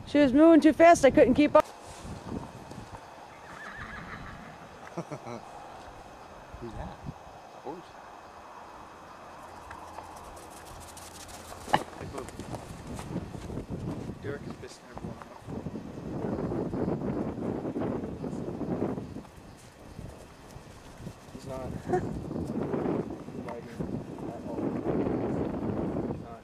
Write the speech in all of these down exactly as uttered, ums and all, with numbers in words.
She was moving too fast, I couldn't keep up. Who's that? A horse. Derek is pissing everyone off. He's not inviting at all. He's not.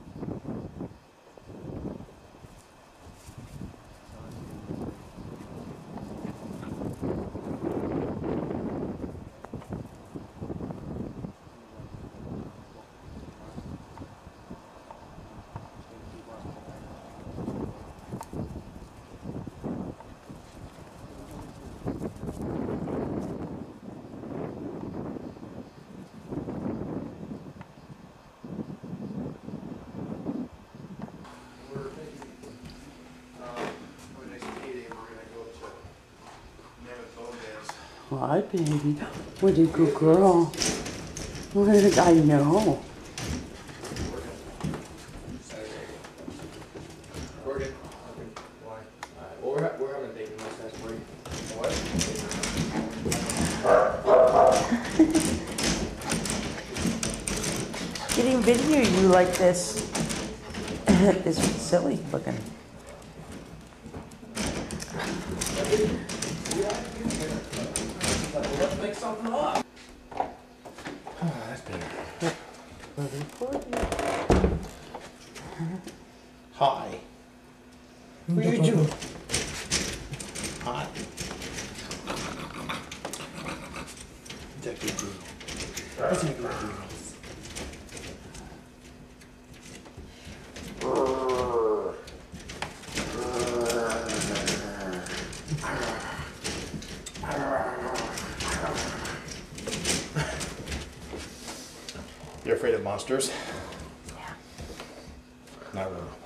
Hi, baby. What a good girl. What did I know? Working. Why? Well, we're, we're having a bacon mustache for you. What? Getting video you like this. This is silly looking. Let's make something up. Oh, that's better. Hi. What are you doing? Hi. That's a good girl. That's a good girl. You're afraid of monsters? Yeah. Not really.